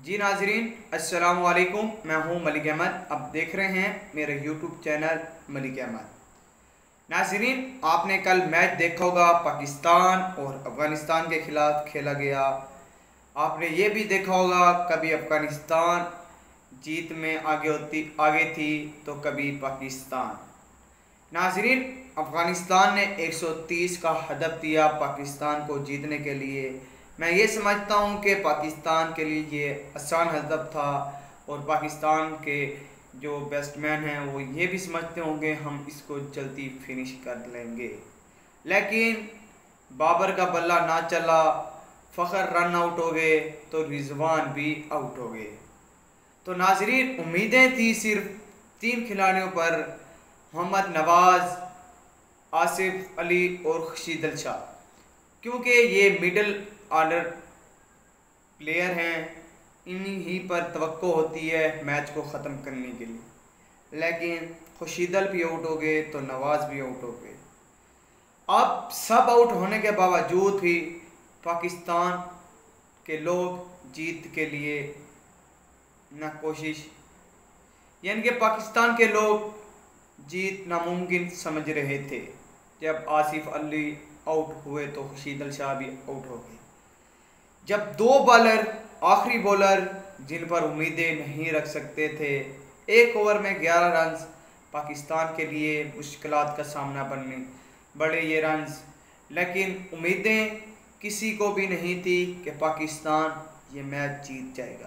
जी नाजरीन, अस्सलाम वालेकुम। मैं हूं मलिक अहमद। अब देख रहे हैं मेरे यूट्यूब चैनल मलिक अहमद। नाजरीन, आपने कल मैच देखा होगा, पाकिस्तान और अफ़गानिस्तान के ख़िलाफ़ खेला गया। आपने ये भी देखा होगा कभी अफ़गानिस्तान जीत में आगे थी तो कभी पाकिस्तान। नाजरीन, अफ़गानिस्तान ने 130 का हदफ दिया पाकिस्तान को जीतने के लिए। मैं ये समझता हूँ कि पाकिस्तान के लिए ये आसान हदफ था और पाकिस्तान के जो बैट्समैन हैं वो ये भी समझते होंगे हम इसको जल्दी फिनिश कर लेंगे, लेकिन बाबर का बल्ला ना चला, फ़खर रन आउट हो गए तो रिजवान भी आउट हो गए। तो नाजरीन, उम्मीदें थी सिर्फ तीन खिलाड़ियों पर, मोहम्मद नवाज़, आसिफ अली और खुर्शीद अली शाह, क्योंकि ये मिडल ऑर्डर प्लेयर हैं, इन्हीं पर तवक्को होती है मैच को ख़त्म करने के लिए। लेकिन खुर्शीद अली भी आउट हो गए तो नवाज़ भी आउट हो गए। अब सब आउट होने के बावजूद भी पाकिस्तान के लोग जीत के लिए ना कोशिश, यानी कि पाकिस्तान के लोग जीत नामुमकिन समझ रहे थे। जब आसिफ अली आउट हुए तो खुर्शीद अली शाह भी आउट हो गए। जब दो बॉलर, आखिरी बॉलर जिन पर उम्मीदें नहीं रख सकते थे, एक ओवर में 11 रन पाकिस्तान के लिए मुश्किलात का सामना बड़े ये रन्स, लेकिन उम्मीदें किसी को भी नहीं थी कि पाकिस्तान ये मैच जीत जाएगा।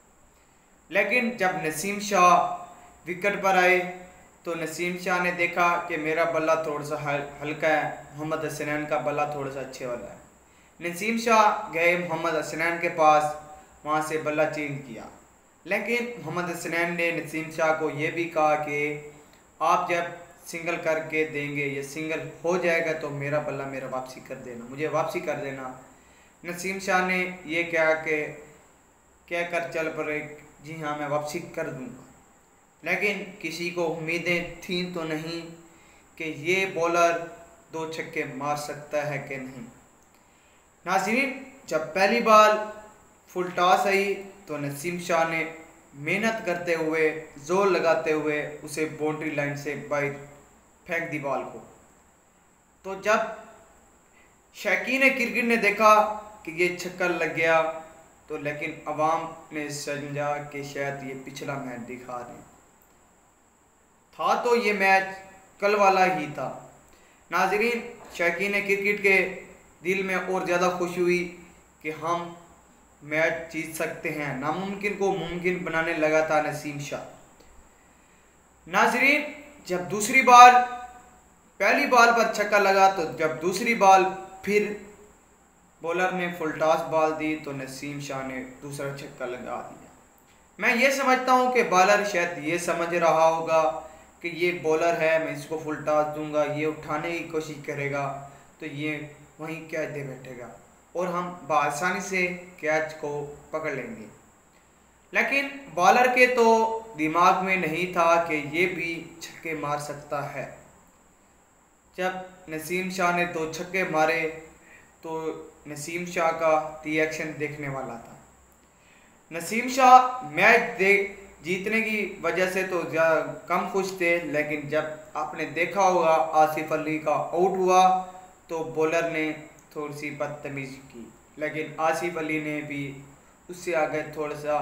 लेकिन जब नसीम शाह विकेट पर आए तो नसीम शाह ने देखा कि मेरा बल्ला थोड़ा सा हल्का है, मोहम्मद हसनैन का बल्ला थोड़ा सा अच्छे वाला है। नसीम शाह गए मोहम्मद हसनैन के पास, वहाँ से बल्ला चेंज किया, लेकिन मोहम्मद हसनैन ने नसीम शाह को ये भी कहा कि आप जब सिंगल करके देंगे या सिंगल हो जाएगा तो मेरा बल्ला मेरा वापसी कर देना, मुझे वापसी कर देना। नसीम शाह ने ये कहा कि कह कर चल पड़े, जी हाँ मैं वापसी कर दूंगा। लेकिन किसी को उम्मीदें थी तो नहीं कि ये बॉलर दो छक्के मार सकता है कि नहीं। नाज़रीन, जब पहली बॉल फुल टॉस आई तो नसीम शाह ने मेहनत करते हुए, जोर लगाते हुए उसे बाउंड्री लाइन से बाहर फेंक दी बॉल को। तो जब शौकीन क्रिकेट ने देखा कि ये छक्का लग गया तो, लेकिन अवाम ने समझा कि शायद ये पिछला मैच दिखा रहे था, तो ये मैच कल वाला ही था। नाजरीन, शौकीन क्रिकेट के दिल में और ज़्यादा खुशी हुई कि हम मैच जीत सकते हैं। नामुमकिन को मुमकिन बनाने लगा था नसीम शाह। नाजरीन, जब दूसरी बॉल, पहली बॉल पर छक्का लगा तो जब दूसरी बॉल फिर बॉलर ने फुल टॉस बॉल दी तो नसीम शाह ने दूसरा छक्का लगा दिया। मैं ये समझता हूँ कि बॉलर शायद ये समझ रहा होगा कि ये बॉलर है, मैं इसको फुल टॉस दूंगा, ये उठाने की कोशिश करेगा तो ये वहीं कैच दे बैठेगा और हम बआसानी से कैच को पकड़ लेंगे। लेकिन बॉलर के तो दिमाग में नहीं था कि ये भी छक्के मार सकता है। जब नसीम शाह ने दो छक्के मारे तो नसीम शाह का रिएक्शन देखने वाला था। नसीम शाह मैच जीतने की वजह से तो कम खुश थे, लेकिन जब आपने देखा होगा आसिफ अली का आउट हुआ तो बॉलर ने थोड़ी सी बदतमीज़ी की, लेकिन आसिफ अली ने भी उससे आगे थोड़ा सा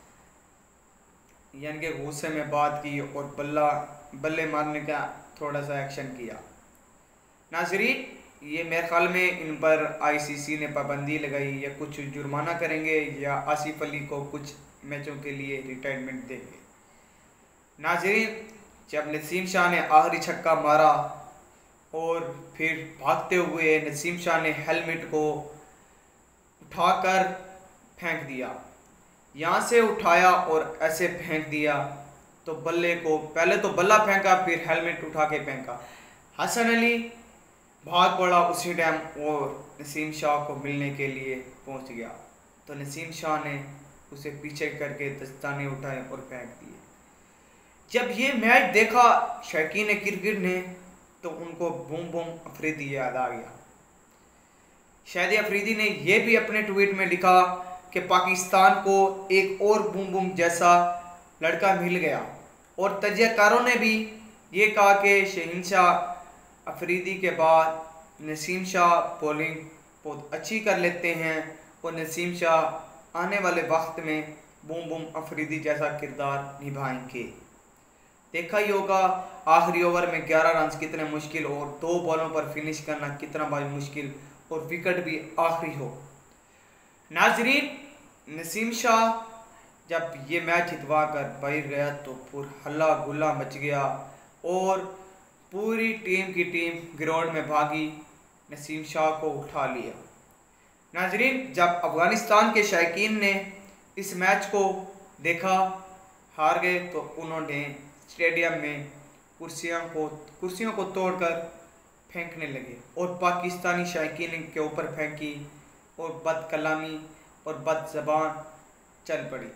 यानी कि गुस्से में बात की और बल्ले मारने का थोड़ा सा एक्शन किया। नाजरीन, ये मेरे ख्याल में इन पर आईसीसी ने पाबंदी लगाई, या कुछ जुर्माना करेंगे या आसिफ अली को कुछ मैचों के लिए रिटायरमेंट देंगे। नाजरीन, जब नसीम शाह ने आखिरी छक्का मारा और फिर भागते हुए नसीम शाह ने हेलमेट को उठाकर फेंक दिया, यहाँ से उठाया और ऐसे फेंक दिया तो बल्ले को, पहले तो बल्ला फेंका फिर हेलमेट उठा के फेंका। हसन अली भाग पड़ा उसी टाइम और नसीम शाह को मिलने के लिए पहुंच गया, तो नसीम शाह ने उसे पीछे करके दस्ताने उठाए और फेंक दिए। जब ये मैच देखा शौकीन क्रिकेट ने तो उनको बूम बूम अफरीदी याद आ गया। शाहिद अफरीदी ने यह भी अपने ट्वीट में लिखा कि पाकिस्तान को एक और बूम बूम जैसा लड़का मिल गया, और तजज़ियाकारों ने भी ये कहा कि शहंशाह अफरीदी के बाद नसीम शाह बॉलिंग बहुत अच्छी कर लेते हैं और नसीम शाह आने वाले वक्त में बूम बूम अफरीदी जैसा किरदार निभाएंगे। देखा ही होगा आखिरी ओवर में 11 रन कितने मुश्किल और 2 बॉलों पर फिनिश करना कितना भारी मुश्किल, और विकेट भी आखिरी हो। नाजरीन, नसीम शाह जब ये मैच जितवा कर बाहर गया तो पूरा हल्ला गुल्ला मच गया और पूरी टीम की टीम ग्राउंड में भागी, नसीम शाह को उठा लिया। नाजरीन, जब अफगानिस्तान के शायकीन ने इस मैच को देखा हार गए तो उन्होंने स्टेडियम में कुर्सियों को तोड़कर फेंकने लगे और पाकिस्तानी शायकीन के ऊपर फेंकी और बदकलामी और बदज़बान चल पड़ी।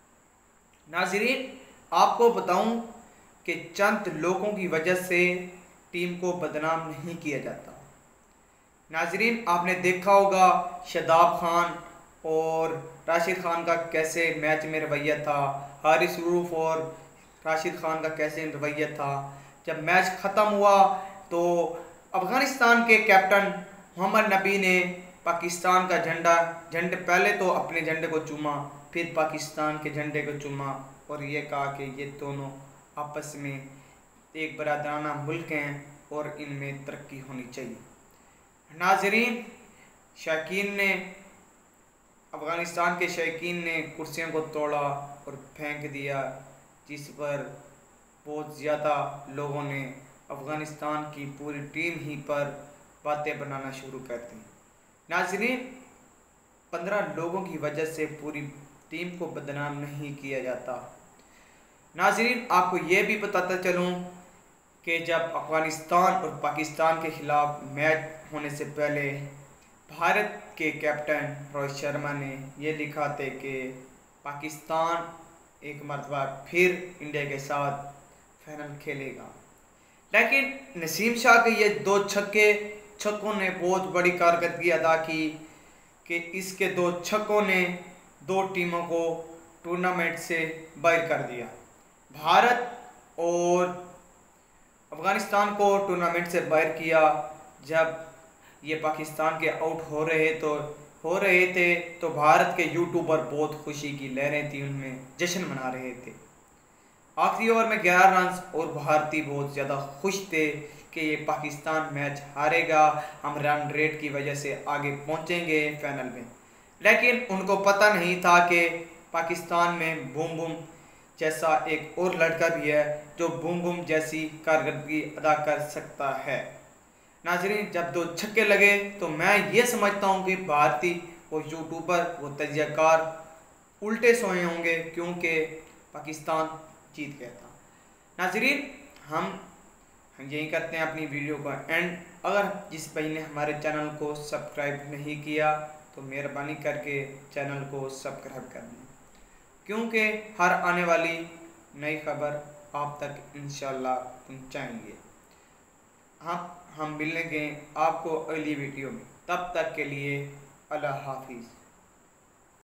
नाजरीन, आपको बताऊं कि चंद लोगों की वजह से टीम को बदनाम नहीं किया जाता। नाजरीन, आपने देखा होगा शादाब खान और राशिद खान का कैसे मैच में रवैया था, हारिस रूफ और राशिद खान का कैसे रवैया था। जब मैच ख़त्म हुआ तो अफ़गानिस्तान के कैप्टन मोहम्मद नबी ने पाकिस्तान का झंडे पहले तो अपने झंडे को चूमा, फिर पाकिस्तान के झंडे को चूमा और ये कहा कि ये दोनों आपस में एक बरादराना मुल्क हैं और इनमें तरक्की होनी चाहिए। नाजरीन, शायकीन ने अफ़गानिस्तान के शायकीन ने कुर्सियों को तोड़ा और फेंक दिया, जिस पर बहुत ज़्यादा लोगों ने अफ़गानिस्तान की पूरी टीम ही पर बातें बनाना शुरू कर दी। नाज़रीन, 15 लोगों की वजह से पूरी टीम को बदनाम नहीं किया जाता। नाज़रीन, आपको ये भी बताता चलूँ कि जब अफ़गानिस्तान और पाकिस्तान के ख़िलाफ़ मैच होने से पहले भारत के कैप्टन रोहित शर्मा ने ये लिखा था कि पाकिस्तान एक मरतबा फिर इंडिया के साथ फाइनल खेलेगा, लेकिन नसीम शाह के ये 2 छक्कों ने बहुत बड़ी कारकर्दगी अदा की कि इसके 2 छक्कों ने 2 टीमों को टूर्नामेंट से बाहर कर दिया। भारत और अफ़गानिस्तान को टूर्नामेंट से बाहर किया। जब ये पाकिस्तान के आउट हो रहे थे तो भारत के यूट्यूबर बहुत खुशी की लहरें थी, उनमें जश्न मना रहे थे। आखिरी ओवर में 11 रन और भारतीय बहुत ज़्यादा खुश थे कि ये पाकिस्तान मैच हारेगा, हम रन रेट की वजह से आगे पहुंचेंगे फाइनल में। लेकिन उनको पता नहीं था कि पाकिस्तान में बूम बूम जैसा एक और लड़का भी है जो बूम बूम जैसी कारकर्दगी अदा कर सकता है। नाजरीन, जब 2 छक्के लगे तो मैं ये समझता हूँ कि भारतीय वो यूट्यूबर वो तजज़ियाकार उल्टे सोए होंगे, क्योंकि पाकिस्तान जीत गया था। नाजरीन, हम यही करते हैं अपनी वीडियो का एंड। अगर जिस भाई ने हमारे चैनल को सब्सक्राइब नहीं किया तो मेहरबानी करके चैनल को सब्सक्राइब कर दें, क्योंकि हर आने वाली नई खबर आप तक इंशाल्लाह पहुँचाएंगे। हम मिलेंगे आपको अगली वीडियो में, तब तक के लिए अल्लाह हाफिज़।